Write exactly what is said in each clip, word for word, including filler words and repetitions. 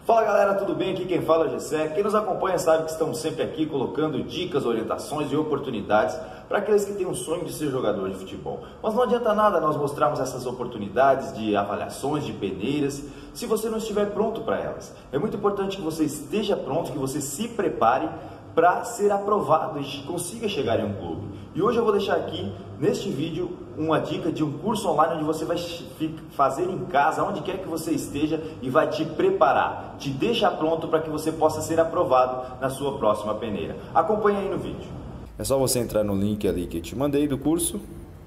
Fala galera, tudo bem? Aqui quem fala é o Gessé. Quem nos acompanha sabe que estamos sempre aqui colocando dicas, orientações e oportunidades para aqueles que têm um sonho de ser jogador de futebol. Mas não adianta nada nós mostrarmos essas oportunidades de avaliações, de peneiras, se você não estiver pronto para elas. É muito importante que você esteja pronto, que você se prepare para ser aprovado e consiga chegar em um clube. E hoje eu vou deixar aqui, neste vídeo, uma dica de um curso online onde você vai fazer em casa, onde quer que você esteja, e vai te preparar, te deixar pronto para que você possa ser aprovado na sua próxima peneira. Acompanhe aí no vídeo. É só você entrar no link ali que eu te mandei do curso.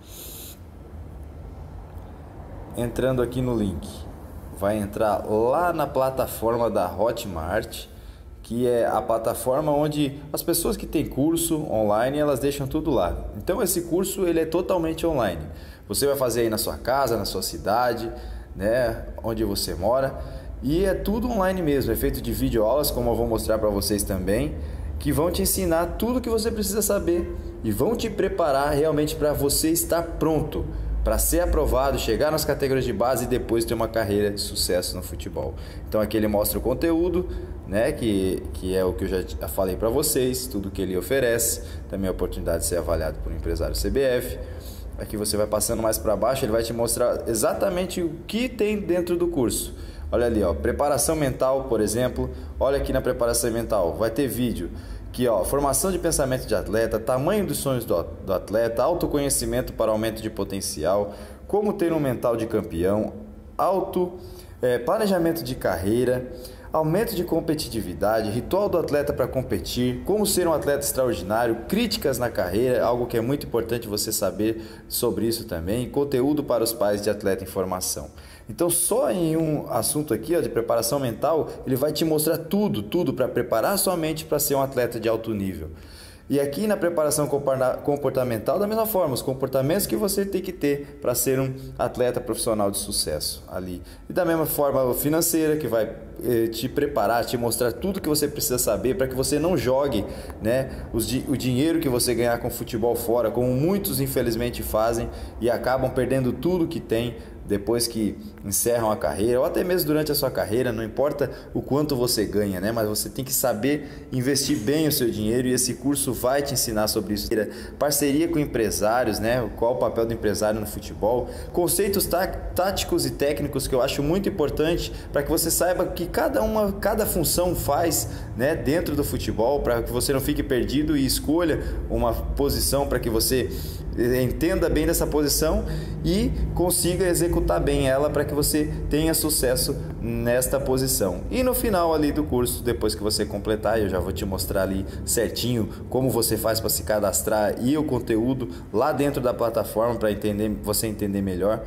Entrando aqui no link, vai entrar lá na plataforma da Hotmart, que é a plataforma onde as pessoas que têm curso online, elas deixam tudo lá. Então esse curso ele é totalmente online. Você vai fazer aí na sua casa, na sua cidade, né, onde você mora, e é tudo online mesmo, é feito de videoaulas, como eu vou mostrar para vocês também, que vão te ensinar tudo que você precisa saber e vão te preparar realmente para você estar pronto para ser aprovado, chegar nas categorias de base e depois ter uma carreira de sucesso no futebol. Então aqui ele mostra o conteúdo, né, que, que é o que eu já falei para vocês, tudo que ele oferece, também a oportunidade de ser avaliado por um empresário C B F. Aqui você vai passando mais para baixo, ele vai te mostrar exatamente o que tem dentro do curso. Olha ali, ó, preparação mental, por exemplo. Olha aqui na preparação mental, vai ter vídeo. Aqui, ó, formação de pensamento de atleta, tamanho dos sonhos do, do atleta, autoconhecimento para aumento de potencial, como ter um mental de campeão, auto, é, planejamento de carreira, aumento de competitividade, ritual do atleta para competir, como ser um atleta extraordinário, críticas na carreira, algo que é muito importante você saber sobre isso também, conteúdo para os pais de atleta em formação. Então só em um assunto aqui, ó, de preparação mental, ele vai te mostrar tudo, tudo para preparar a sua mente para ser um atleta de alto nível. E aqui na preparação comportamental, da mesma forma, os comportamentos que você tem que ter para ser um atleta profissional de sucesso ali. E da mesma forma financeira, que vai eh, te preparar, te mostrar tudo que você precisa saber para que você não jogue, né, os, o dinheiro que você ganhar com futebol fora, como muitos infelizmente fazem e acabam perdendo tudo que tem depois que encerram a carreira, ou até mesmo durante a sua carreira, não importa o quanto você ganha, né? Mas você tem que saber investir bem o seu dinheiro e esse curso vai te ensinar sobre isso. Parceria com empresários, né? Qual o papel do empresário no futebol, conceitos tá táticos e técnicos que eu acho muito importante para que você saiba que cada uma, cada função faz, né, dentro do futebol, para que você não fique perdido e escolha uma posição para que você entenda bem dessa posição e consiga executar bem ela para que você tenha sucesso nesta posição. E no final ali do curso, depois que você completar, eu já vou te mostrar ali certinho como você faz para se cadastrar e o conteúdo lá dentro da plataforma para entender, você entender melhor,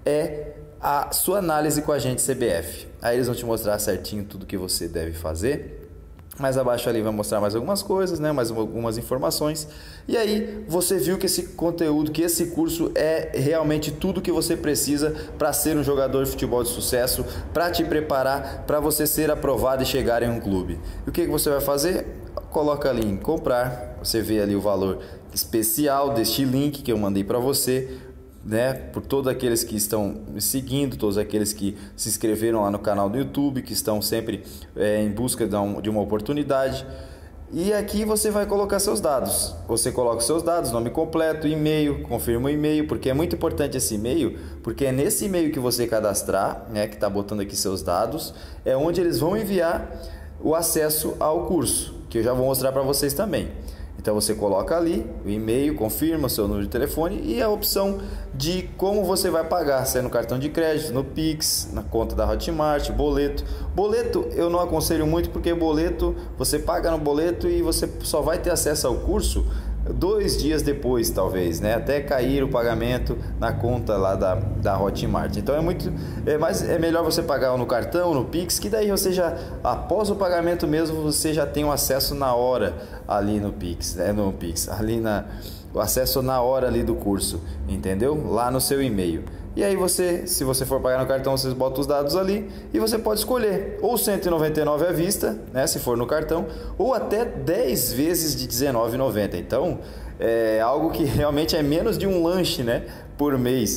é a sua análise com a agente C B F. Aí eles vão te mostrar certinho tudo que você deve fazer. Mais abaixo ali vai mostrar mais algumas coisas, né? Mais algumas informações. E aí você viu que esse conteúdo, que esse curso é realmente tudo que você precisa para ser um jogador de futebol de sucesso, para te preparar, para você ser aprovado e chegar em um clube. E o que, que você vai fazer? Coloca ali em comprar, você vê ali o valor especial deste link que eu mandei para você, né, por todos aqueles que estão me seguindo, todos aqueles que se inscreveram lá no canal do YouTube, que estão sempre é, em busca de, um, de uma oportunidade. E aqui você vai colocar seus dados. Você coloca seus dados, nome completo, e-mail, confirma o e-mail, porque é muito importante esse e-mail, porque é nesse e-mail que você cadastrar, né, que está botando aqui seus dados, é onde eles vão enviar o acesso ao curso, que eu já vou mostrar para vocês também. Então você coloca ali o e-mail, confirma o seu número de telefone e a opção de como você vai pagar, se é no cartão de crédito, no Pix, na conta da Hotmart, boleto. Boleto eu não aconselho muito porque boleto, você paga no boleto e você só vai ter acesso ao curso dois dias depois, talvez, né? Até cair o pagamento na conta lá da, da Hotmart. Então é muito, é mais, é melhor você pagar no cartão, no Pix, que daí você já, após o pagamento mesmo, você já tem o acesso na hora ali no Pix, né? No Pix, ali na, o acesso na hora ali do curso, entendeu? Lá no seu e-mail. E aí você, se você for pagar no cartão, você bota os dados ali e você pode escolher ou cento e noventa e nove à vista, né, se for no cartão, ou até dez vezes de dezenove reais e noventa centavos. Então, é algo que realmente é menos de um lanche, né, por mês.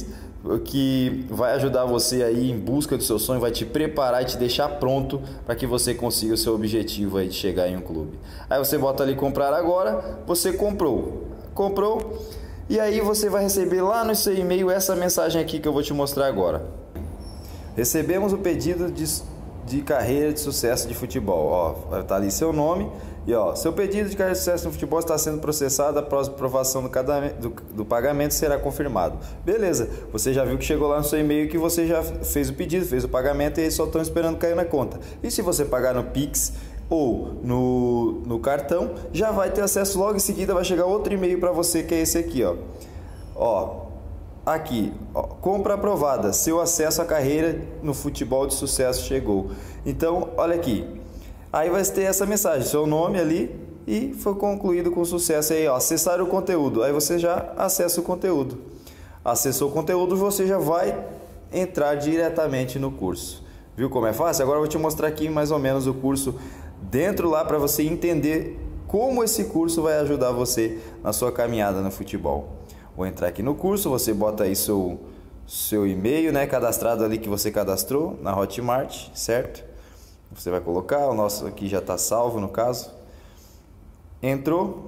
que vai ajudar você aí em busca do seu sonho, vai te preparar e te deixar pronto para que você consiga o seu objetivo aí de chegar em um clube. Aí você bota ali comprar agora, você comprou, comprou e aí você vai receber lá no seu e-mail essa mensagem aqui que eu vou te mostrar agora. Recebemos o pedido de, de carreira de sucesso de futebol. Ó, vai estar ali seu nome. E ó, seu pedido de carreira de sucesso no futebol está sendo processado, após a aprovação do, do, do pagamento será confirmado. Beleza, você já viu que chegou lá no seu e-mail que você já fez o pedido, fez o pagamento e eles só estão esperando cair na conta. E se você pagar no Pix ou no, no cartão, já vai ter acesso logo em seguida, vai chegar outro e-mail para você que é esse aqui, ó. Ó, aqui, ó, compra aprovada, seu acesso à carreira no futebol de sucesso chegou. Então, olha aqui. Aí vai ter essa mensagem, seu nome ali e foi concluído com sucesso. Aí, ó, acessar o conteúdo. Aí você já acessa o conteúdo. Acessou o conteúdo, você já vai entrar diretamente no curso. Viu como é fácil? Agora eu vou te mostrar aqui mais ou menos o curso dentro lá para você entender como esse curso vai ajudar você na sua caminhada no futebol. Vou entrar aqui no curso, você bota aí seu, seu e-mail, né, cadastrado ali que você cadastrou na Hotmart, certo? Você vai colocar, o nosso aqui já está salvo no caso. Entrou.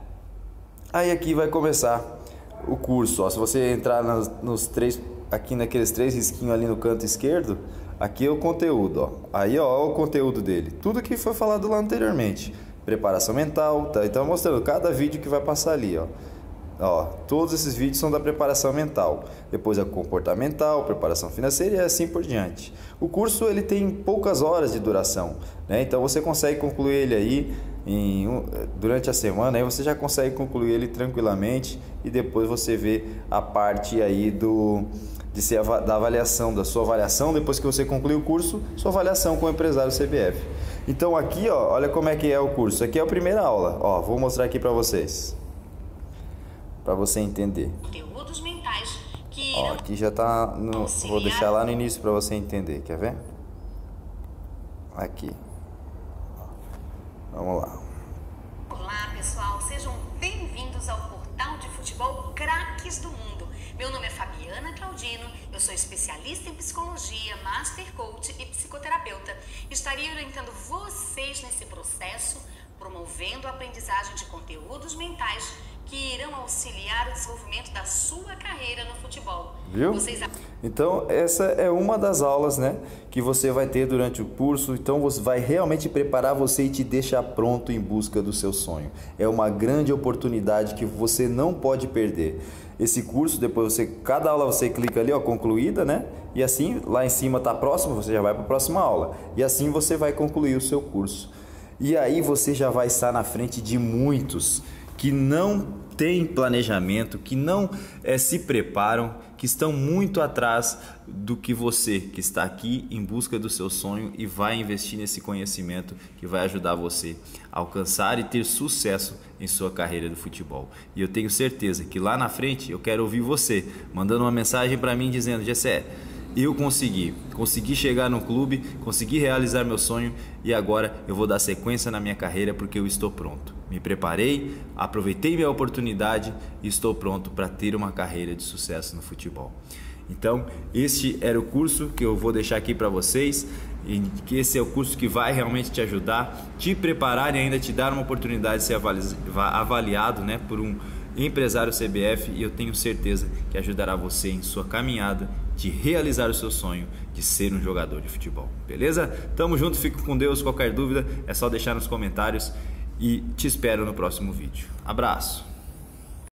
Aí aqui vai começar o curso. Ó. Se você entrar nos, nos três, aqui naqueles três risquinhos ali no canto esquerdo, aqui é o conteúdo. Ó. Aí ó, ó o conteúdo dele. Tudo que foi falado lá anteriormente. Preparação mental. Tá? Então mostrando cada vídeo que vai passar ali. Ó. Ó, todos esses vídeos são da preparação mental, depois a comportamental, preparação financeira e assim por diante. O curso ele tem poucas horas de duração, né? Então você consegue concluir ele aí em, durante a semana, aí você já consegue concluir ele tranquilamente e depois você vê a parte aí do, de ser, da avaliação, da sua avaliação, depois que você concluir o curso, sua avaliação com o empresário C B F. Então aqui, ó, olha como é que é o curso. Aqui é a primeira aula, ó, vou mostrar aqui para vocês. Para você entender. Conteúdos mentais que Ó, aqui já tá no, auxiliar. Vou deixar lá no início para você entender, quer ver? Aqui. Vamos lá. Olá, pessoal, sejam bem-vindos ao portal de futebol Craques do Mundo. Meu nome é Fabiana Claudino, eu sou especialista em psicologia, master coach e psicoterapeuta. Estarei orientando vocês nesse processo, promovendo a aprendizagem de conteúdos mentais que irão auxiliar o desenvolvimento da sua carreira no futebol. Viu? Vocês... Então essa é uma das aulas, né, que você vai ter durante o curso. Então você vai realmente preparar você e te deixar pronto em busca do seu sonho. É uma grande oportunidade que você não pode perder. Esse curso, depois você, cada aula você clica ali, ó, concluída, né? E assim, lá em cima tá próximo, você já vai para a próxima aula. E assim você vai concluir o seu curso. E aí você já vai estar na frente de muitos que não têm planejamento, que não é, se preparam, que estão muito atrás do que você, que está aqui em busca do seu sonho e vai investir nesse conhecimento que vai ajudar você a alcançar e ter sucesso em sua carreira do futebol. E eu tenho certeza que lá na frente eu quero ouvir você mandando uma mensagem para mim dizendo: Gessé, eu consegui, consegui chegar no clube, consegui realizar meu sonho e agora eu vou dar sequência na minha carreira porque eu estou pronto. Me preparei, aproveitei minha oportunidade e estou pronto para ter uma carreira de sucesso no futebol. Então, este era o curso que eu vou deixar aqui para vocês, e que esse é o curso que vai realmente te ajudar, te preparar e ainda te dar uma oportunidade de ser avaliado, né, por um empresário C B F, e eu tenho certeza que ajudará você em sua caminhada de realizar o seu sonho de ser um jogador de futebol. Beleza? Tamo junto, fico com Deus. Qualquer dúvida é só deixar nos comentários e te espero no próximo vídeo. Abraço!